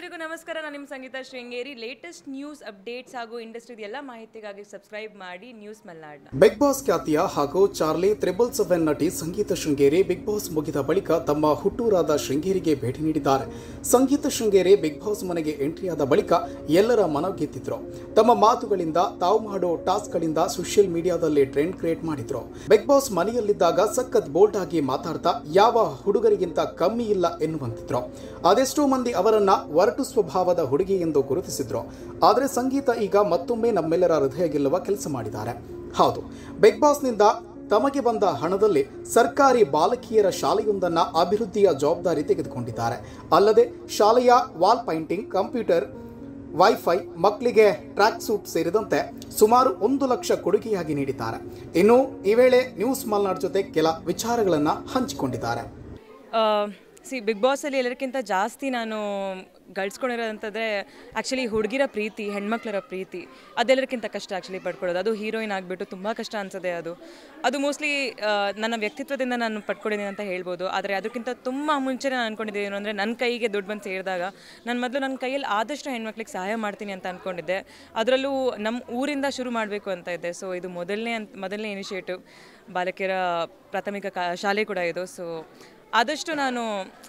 ಎಲ್ಲರಿಗೂ ನಮಸ್ಕಾರ. ನಾನು ನಿಮ್ಮ Sangeetha Sringeri. Latest news updates ಹಾಗೂ ಇಂಡಸ್ಟ್ರಿದ ಎಲ್ಲ ಮಾಹಿತಿಗಾಗಿ ಸಬ್ಸ್ಕ್ರೈಬ್ ಮಾಡಿ ನ್ಯೂಸ್ ಮಲ್ನಾಡ್ನ. ಬಿಗ್ ಬಾಸ್ ಖ್ಯಾತಿಯ ಹಾಗೂ ಚಾರ್ಲಿ 777 ನಟಿ ಸಂಗೀತ ಶೃಂಗೇರಿ ಬಿಗ್ ಬಾಸ್ ಮುಗಿದ ಬಳಿಕ ತಮ್ಮ ಹುಟ್ಟೂರಾದ ಶೃಂಗೇರಿಗೆ ಭೇಟಿ ನೀಡಿದ್ದಾರೆ. ಸಂಗೀತ ಶೃಂಗೇರಿ ಬಿಗ್ ಬಾಸ್ ಮನೆಗೆ ಎಂಟ್ರಿಯಾದ ಬಳಿಕ ಎಲ್ಲರ ಮನ ಗೆದ್ದಿದ್ರು. ತಮ್ಮ ಮಾತುಗಳಿಂದ, ತಾವು ಮಾಡೋ ಟಾಸ್ಕ್ಗಳಿಂದ ಸೋಷಿಯಲ್ ಮೀಡಿಯಾದಲ್ಲಿ ಟ್ರೆಂಡ್ ಕ್ರಿಯೇಟ್ ಮಾಡಿದ್ರು. ಬಿಗ್ ಬಾಸ್ ಮನೆಯಲ್ಲಿದ್ದಾಗ ಸಖತ್ ಬೋಲ್ಡ್ ಆಗಿ ಮಾತಾಡ್ತಾ ಯಾವ ಹುಡುಗರಿಗಿಂತ ಕಮ್ಮಿ ಇಲ್ಲ ಎನ್ನುವಂತಿದ್ರು. ಅದೆಷ್ಟೋ ಮಂದಿ ಅವರನ್ನ ಒರಟು ಸ್ವಭಾವದ ಹುಡುಗಿ ಎಂದು ಗುರುತಿಸಿದ್ರು. ಆದರೆ ಸಂಗೀತ ಈಗ ಮತ್ತೊಮ್ಮೆ ನಮ್ಮೆಲ್ಲರ ಹೃದಯ ಗೆಲ್ಲುವ ಕೆಲಸ ಮಾಡಿದ್ದಾರೆ. ಹೌದು, ಬಿಗ್ ಬಾಸ್ನಿಂದ ತಮಗೆ ಬಂದ ಹಣದಲ್ಲಿ ಸರ್ಕಾರಿ ಬಾಲಕಿಯರ ಶಾಲೆಯೊಂದನ್ನು ಅಭಿವೃದ್ಧಿಯ ಜವಾಬ್ದಾರಿ ತೆಗೆದುಕೊಂಡಿದ್ದಾರೆ. ಅಲ್ಲದೆ ಶಾಲೆಯ ವಾಲ್ ಪೈಂಟಿಂಗ್, ಕಂಪ್ಯೂಟರ್, ವೈಫೈ, ಮಕ್ಕಳಿಗೆ ಟ್ರ್ಯಾಕ್ ಸೂಟ್ ಸೇರಿದಂತೆ ಸುಮಾರು 1 ಲಕ್ಷ ಕೊಡುಗೆಯಾಗಿ ನೀಡಿದ್ದಾರೆ. ಇನ್ನು ಈ ವೇಳೆ ನ್ಯೂಸ್ ಮಲ್ನಾಡ್ ಜೊತೆ ಕೆಲ ವಿಚಾರಗಳನ್ನು ಹಂಚಿಕೊಂಡಿದ್ದಾರೆ. ಬಿಗ್ ಬಾಸಲ್ಲಿ ಎಲ್ಲರಿಗಿಂತ ಜಾಸ್ತಿ ನಾನು ಗಳಿಸ್ಕೊಂಡಿರೋದಂತಂದರೆ ಆ್ಯಕ್ಚುಲಿ ಹುಡುಗಿರ ಪ್ರೀತಿ, ಹೆಣ್ಮಕ್ಳರ ಪ್ರೀತಿ, ಅದೆಲ್ಲರಿಗಿಂತ ಕಷ್ಟ ಆ್ಯಕ್ಚುಲಿ ಪಡ್ಕೊಳ್ಳೋದು. ಅದು ಹೀರೋಯಿನ್ ಆಗಿಬಿಟ್ಟು ತುಂಬ ಕಷ್ಟ ಅನಿಸುತ್ತೆ. ಅದು ಮೋಸ್ಟ್ಲಿ ನನ್ನ ವ್ಯಕ್ತಿತ್ವದಿಂದ ನಾನು ಪಡ್ಕೊಂಡಿದ್ದೀನಿ ಅಂತ ಹೇಳ್ಬೋದು. ಆದರೆ ಅದಕ್ಕಿಂತ ತುಂಬ ಮುಂಚೆ ನಾನು ಅಂದ್ಕೊಂಡಿದ್ದೆ ಏನು ಅಂದರೆ, ನನ್ನ ಕೈಗೆ ದುಡ್ಡು ಬಂದು ಸೇರಿದಾಗ ನಾನು ಮೊದಲು ನನ್ನ ಕೈಯಲ್ಲಿ ಆದಷ್ಟು ಹೆಣ್ಮಕ್ಳಿಗೆ ಸಹಾಯ ಮಾಡ್ತೀನಿ ಅಂತ ಅಂದ್ಕೊಂಡಿದ್ದೆ. ಅದರಲ್ಲೂ ನಮ್ಮ ಊರಿಂದ ಶುರು ಮಾಡಬೇಕು ಅಂತ ಇದ್ದೆ. ಸೊ ಇದು ಮೊದಲನೇ ಇನಿಷಿಯೇಟಿವ್, ಬಾಲಕಿಯರ ಪ್ರಾಥಮಿಕ ಶಾಲೆ ಕೂಡ ಇದು. ಸೊ ಆದಷ್ಟು ನಾನು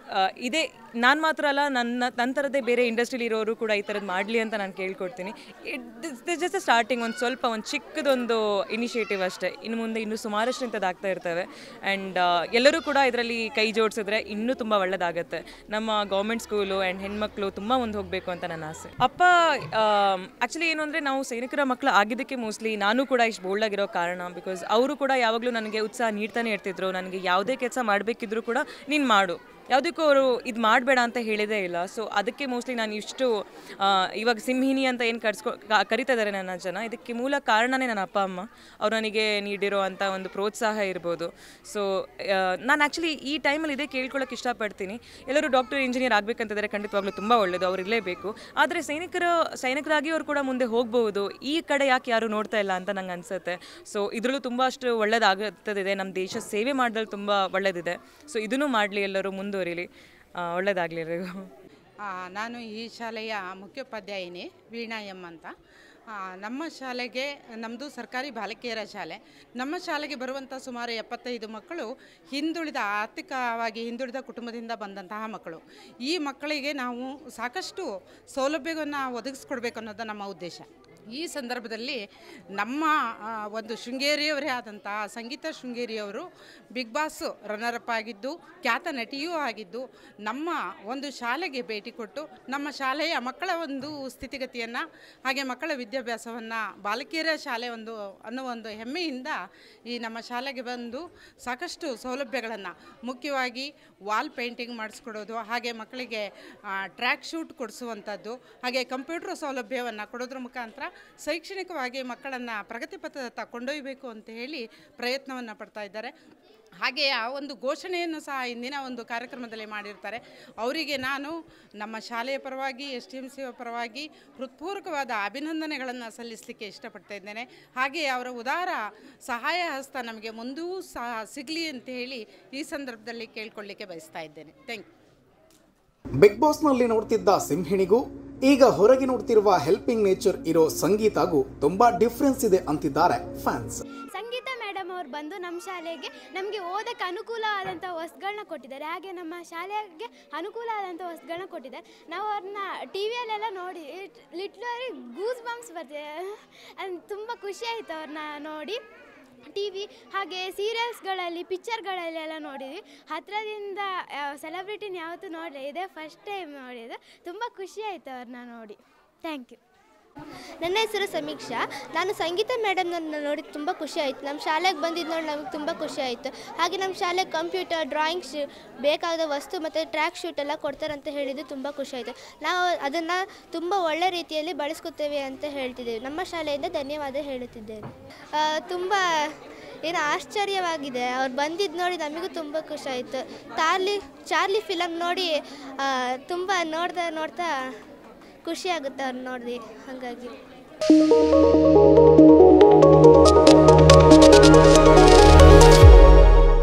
ನಾನು ಮಾತ್ರ ಅಲ್ಲ, ನನ್ನ ಥರದ್ದೇ ಬೇರೆ ಇಂಡಸ್ಟ್ರಿಲಿ ಇರೋರು ಕೂಡ ಈ ಥರದ್ದು ಮಾಡಲಿ ಅಂತ ನಾನು ಕೇಳ್ಕೊಡ್ತೀನಿ. ಇಟ್ಸ್ ಜಸ್ಟ್ ಸ್ಟಾರ್ಟಿಂಗ್, ಒಂದು ಚಿಕ್ಕದೊಂದು ಇನಿಷಿಯೇಟಿವ್ ಅಷ್ಟೇ. ಇನ್ನು ಮುಂದೆ ಇನ್ನೂ ಸುಮಾರಷ್ಟು ಇಂಥದ್ದಾಗ್ತಾ ಇರ್ತವೆ. ಆ್ಯಂಡ್ ಎಲ್ಲರೂ ಕೂಡ ಇದರಲ್ಲಿ ಕೈ ಜೋಡಿಸಿದ್ರೆ ಇನ್ನೂ ತುಂಬ ಒಳ್ಳೆಯದಾಗತ್ತೆ. ನಮ್ಮ ಗೌರ್ಮೆಂಟ್ ಸ್ಕೂಲು ಆ್ಯಂಡ್ ಹೆಣ್ಮಕ್ಳು ತುಂಬ ಮುಂದೆ ಹೋಗಬೇಕು ಅಂತ ನನ್ನ ಆಸೆ. ಅಪ್ಪ ಆ್ಯಕ್ಚುಲಿ ಏನು ಅಂದರೆ, ನಾವು ಸೈನಿಕರ ಮಕ್ಕಳು ಆಗಿದ್ದಕ್ಕೆ ಮೋಸ್ಟ್ಲಿ ನಾನು ಕೂಡ ಇಷ್ಟು ಬೋಲ್ಡಾಗಿರೋ ಕಾರಣ. ಬಿಕಾಸ್ ಅವರು ಕೂಡ ಯಾವಾಗಲೂ ನನಗೆ ಉತ್ಸಾಹ ನೀಡ್ತಾನೆ ಇರ್ತಿದ್ರು. ನನಗೆ ಯಾವುದೇ ಕೆಲಸ ಮಾಡಬೇಕಿದ್ರು ಕೂಡ ನೀನು ಮಾಡು, ಯಾವುದಕ್ಕೂ ಅವರು ಇದು ಮಾಡಬೇಡ ಅಂತ ಹೇಳಿದೇ ಇಲ್ಲ. ಸೊ ಅದಕ್ಕೆ ಮೋಸ್ಟ್ಲಿ ನಾನು ಇಷ್ಟು ಇವಾಗ ಸಿಂಹಿನಿ ಅಂತ ಏನು ಕರಿತಾ ಇದ್ದಾರೆ ನನ್ನ ಜನ, ಇದಕ್ಕೆ ಮೂಲ ಕಾರಣನೇ ನನ್ನ ಅಪ್ಪ ಅಮ್ಮ. ಅವ್ರು ನನಗೆ ನೀಡಿರೋ ಅಂಥ ಒಂದು ಪ್ರೋತ್ಸಾಹ ಇರ್ಬೋದು. ಸೊ ನಾನು ಆ್ಯಕ್ಚುಲಿ ಈ ಟೈಮಲ್ಲಿ ಇದೇ ಕೇಳ್ಕೊಳ್ಳೋಕೆ ಇಷ್ಟಪಡ್ತೀನಿ. ಎಲ್ಲರೂ ಡಾಕ್ಟರ್, ಇಂಜಿನಿಯರ್ ಆಗಬೇಕಂತಿದ್ದಾರೆ, ಖಂಡಿತವಾಗ್ಲೂ ತುಂಬ ಒಳ್ಳೆಯದು, ಅವ್ರು ಇರಲೇಬೇಕು. ಆದರೆ ಸೈನಿಕರಾಗಿ ಅವ್ರು ಕೂಡ ಮುಂದೆ ಹೋಗ್ಬೋದು. ಈ ಕಡೆ ಯಾಕೆ ಯಾರು ನೋಡ್ತಾ ಇಲ್ಲ ಅಂತ ನಂಗೆ ಅನಿಸುತ್ತೆ. ಸೊ ಇದರಲ್ಲೂ ತುಂಬ ಅಷ್ಟು ಒಳ್ಳೆಯದಾಗುತ್ತದೆ. ನಮ್ಮ ದೇಶ ಸೇವೆ ಮಾಡೋದ್ರಲ್ಲಿ ತುಂಬ ಒಳ್ಳೆಯದಿದೆ. ಸೊ ಇದನ್ನು ಮಾಡಲಿ, ಎಲ್ಲರೂ ಮುಂದುವರಿಲಿ, ಒಳ್ಳೆಯದಾಗಲಿ ಎಲ್ಲರಿಗೂ. ನಾನು ಈ ಶಾಲೆಯ ಮುಖ್ಯೋಪಾಧ್ಯಾಯಿನಿ ವೀಣಾ ಎಂ ಅಂತ. ನಮ್ಮ ಶಾಲೆಗೆ, ನಮ್ಮದು ಸರ್ಕಾರಿ ಬಾಲಕಿಯರ ಶಾಲೆ. ನಮ್ಮ ಶಾಲೆಗೆ ಬರುವಂಥ ಸುಮಾರು 75 ಮಕ್ಕಳು ಆರ್ಥಿಕವಾಗಿ ಹಿಂದುಳಿದ ಕುಟುಂಬದಿಂದ ಬಂದಂತಹ ಮಕ್ಕಳು. ಈ ಮಕ್ಕಳಿಗೆ ನಾವು ಸಾಕಷ್ಟು ಸೌಲಭ್ಯವನ್ನು ಒದಗಿಸ್ಕೊಡ್ಬೇಕು ಅನ್ನೋದು ನಮ್ಮ ಉದ್ದೇಶ. ಈ ಸಂದರ್ಭದಲ್ಲಿ ನಮ್ಮ ಒಂದು ಶೃಂಗೇರಿಯವರೇ ಆದಂತಹ ಸಂಗೀತ ಶೃಂಗೇರಿಯವರು ಬಿಗ್ ಬಾಸ್ ರನ್ನರಪ್ ಆಗಿದ್ದು, ಖ್ಯಾತ ನಟಿಯೂ ಆಗಿದ್ದು, ನಮ್ಮ ಒಂದು ಶಾಲೆಗೆ ಭೇಟಿ ಕೊಟ್ಟು ನಮ್ಮ ಶಾಲೆಯ ಮಕ್ಕಳ ಒಂದು ಸ್ಥಿತಿಗತಿಯನ್ನು, ಹಾಗೆ ಮಕ್ಕಳ ವಿದ್ಯಾಭ್ಯಾಸವನ್ನು, ಬಾಲಕಿಯರ ಶಾಲೆ ಅನ್ನೋ ಒಂದು ಹೆಮ್ಮೆಯಿಂದ ಈ ನಮ್ಮ ಶಾಲೆಗೆ ಬಂದು ಸಾಕಷ್ಟು ಸೌಲಭ್ಯಗಳನ್ನು, ಮುಖ್ಯವಾಗಿ ವಾಲ್ ಪೇಂಟಿಂಗ್ ಮಾಡಿಸ್ಕೊಡೋದು, ಹಾಗೆ ಮಕ್ಕಳಿಗೆ ಟ್ರ್ಯಾಕ್ ಶೂಟ್ ಕೊಡಿಸುವಂಥದ್ದು, ಹಾಗೆ ಕಂಪ್ಯೂಟರ್ ಸೌಲಭ್ಯವನ್ನು ಕೊಡೋದ್ರ ಮುಖಾಂತರ ಶೈಕ್ಷಣಿಕವಾಗಿ ಮಕ್ಕಳನ್ನು ಪ್ರಗತಿ ಪಥದತ್ತ ಕೊಂಡೊಯ್ಯಬೇಕು ಅಂತ ಹೇಳಿ ಪ್ರಯತ್ನವನ್ನು ಪಡ್ತಾ ಇದ್ದಾರೆ. ಹಾಗೆ ಆ ಒಂದು ಘೋಷಣೆಯನ್ನು ಸಹ ಇಂದಿನ ಒಂದು ಕಾರ್ಯಕ್ರಮದಲ್ಲಿ ಮಾಡಿರ್ತಾರೆ. ಅವರಿಗೆ ನಾನು ನಮ್ಮ ಶಾಲೆಯ ಪರವಾಗಿ, STMC ಪರವಾಗಿ ಹೃತ್ಪೂರ್ವಕವಾದ ಅಭಿನಂದನೆಗಳನ್ನು ಸಲ್ಲಿಸಲಿಕ್ಕೆ ಇಷ್ಟಪಡ್ತಾ ಇದ್ದೇನೆ. ಹಾಗೆ ಅವರ ಉದಾರ ಸಹಾಯ ಹಸ್ತ ನಮಗೆ ಮುಂದೂ ಸಹ ಸಿಗಲಿ ಅಂತ ಹೇಳಿ ಈ ಸಂದರ್ಭದಲ್ಲಿ ಕೇಳ್ಕೊಳ್ಳಿಕ್ಕೆ ಬಯಸ್ತಾ ಇದ್ದೇನೆ. Thank you. ಬಿಗ್ ಬಾಸ್ನಲ್ಲಿ ನೋಡ್ತಿದ್ದ ಸಿಂಹಿಣಿಗೂ ಈಗ ಹೊರಗೆ ನೋಡ್ತಿರುವ ಹೆಲ್ಪಿಂಗ್ ನೇಚರ್ ಇರೋ ಸಂಗೀತಗೂ ತುಂಬಾ ಡಿಫ್ರೆನ್ಸ್ ಇದೆ ಅಂತಿದ್ದಾರೆ ಫ್ಯಾನ್ಸ್. ಸಂಗೀತ ಮೇಡಮ್ ಅವ್ರು ಬಂದು ನಮ್ಮ ಶಾಲೆಗೆ ನಮಗೆ ಓದಕ್ಕೆ ಅನುಕೂಲ ಆದಂಥ ವಸ್ತುಗಳನ್ನ ಕೊಟ್ಟಿದ್ದಾರೆ. ಹಾಗೆ ನಮ್ಮ ಶಾಲೆಗೆ ಅನುಕೂಲ ಆದಂಥ ವಸ್ತುಗಳನ್ನ ಕೊಟ್ಟಿದ್ದಾರೆ. ನಾವು ಅವ್ರನ್ನ TVಯಲ್ಲೆಲ್ಲ ನೋಡಿ ಲಿಟ್ರಲಿ ಗೂಸ್ ಬಂಪ್ಸ್ ಬರ್ತಿದೆ. ತುಂಬ ಖುಷಿ ಆಯಿತು ಅವ್ರನ್ನ ನೋಡಿ. TV ಹಾಗೆ ಸೀರಿಯಲ್ಸ್ಗಳಲ್ಲಿ, ಪಿಕ್ಚರ್ಗಳಲ್ಲೆಲ್ಲ ನೋಡಿದ್ವಿ. ಹತ್ತಿರದಿಂದ ಸೆಲೆಬ್ರಿಟಿನ ಯಾವತ್ತೂ ನೋಡಲಿ, ಇದೇ ಫಸ್ಟ್ ಟೈಮ್ ನೋಡಿದ್ದು. ತುಂಬ ಖುಷಿ ಆಯಿತು ಅವ್ರನ್ನ ನೋಡಿ. Thank you. ನನ್ನ ಹೆಸರು ಸಮೀಕ್ಷಾ. ನಾನು ಸಂಗೀತ ಮೇಡಮ್ನನ್ನು ನೋಡಿ ತುಂಬ ಖುಷಿ ಆಯಿತು. ನಮ್ಮ ಶಾಲೆಗೆ ಬಂದಿದ್ದು ನೋಡಿ ನಮಗೆ ತುಂಬ ಖುಷಿ ಆಯಿತು. ಹಾಗೆ ನಮ್ಮ ಶಾಲೆಗೆ ಕಂಪ್ಯೂಟರ್, ಡ್ರಾಯಿಂಗ್ಸ್ ಬೇಕಾದ ವಸ್ತು ಮತ್ತು ಟ್ರ್ಯಾಕ್ ಶೂಟ್ ಎಲ್ಲ ಕೊಡ್ತಾರಂತ ಹೇಳಿದ್ದು ತುಂಬ ಖುಷಿ ಆಯಿತು. ನಾವು ಅದನ್ನು ತುಂಬ ಒಳ್ಳೆ ರೀತಿಯಲ್ಲಿ ಬಳಸ್ಕೊತೇವೆ ಅಂತ ಹೇಳ್ತಿದ್ದೇವೆ. ನಮ್ಮ ಶಾಲೆಯಿಂದ ಧನ್ಯವಾದ ಹೇಳುತ್ತಿದ್ದೇನೆ. ತುಂಬ ಆಶ್ಚರ್ಯವಾಗಿದೆ. ಅವ್ರು ಬಂದಿದ್ದು ನೋಡಿ ನಮಗೂ ತುಂಬ ಖುಷಿ ಆಯಿತು. ಚಾರ್ಲಿ ಫಿಲಮ್ ನೋಡಿ ತುಂಬ ನೋಡ್ತಾ ಖುಷಿ ಆಗುತ್ತೆ ಅವ್ರು ನೋಡಿ. ಹಾಗಾಗಿ